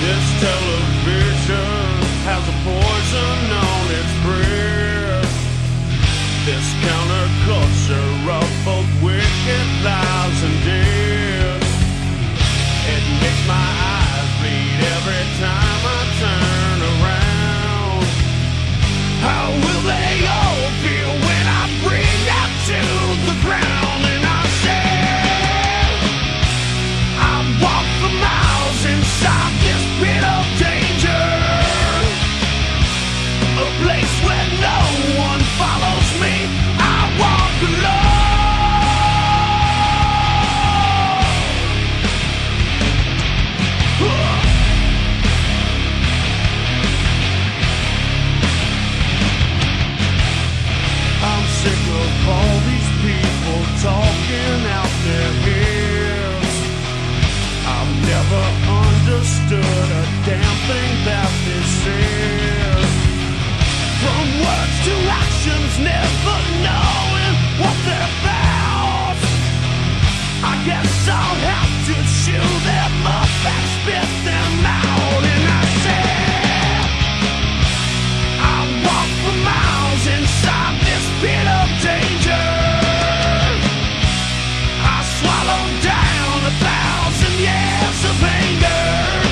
This television has a poison on its breath. This counterculture of both wicked lies and death. It makes my eyes bleed every time I turn around. How will they all feel when I bring them to the ground? And I said, I walk for miles inside this pit of danger, a place where no one follows me. I walk alone. I'm sick of all these people talking out their heads. I've never understood a damn thing that they said. From words to actions, never knowing what they're about. I guess I'll have to chew them up and spit them out. And I said, I walk for miles inside this pit of danger. I swallow down 1,000 years of anger.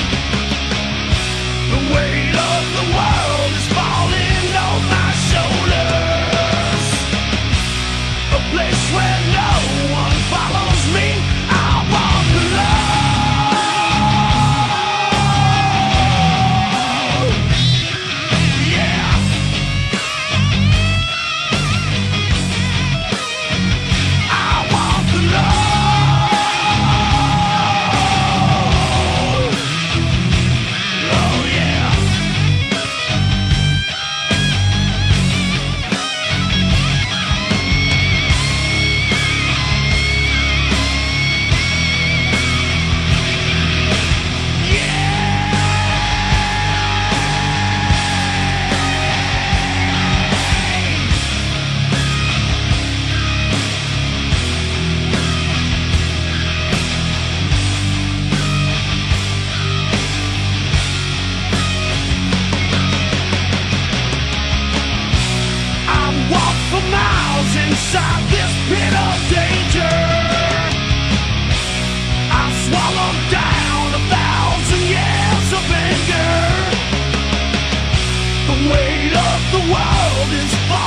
The weight of the world is falling on my shoulders. A place where no one follows me. I walk alone. Yeah. I walk alone. Oh yeah. For miles inside this pit of danger, I've swallowed down 1,000 years of anger. The weight of the world is falling.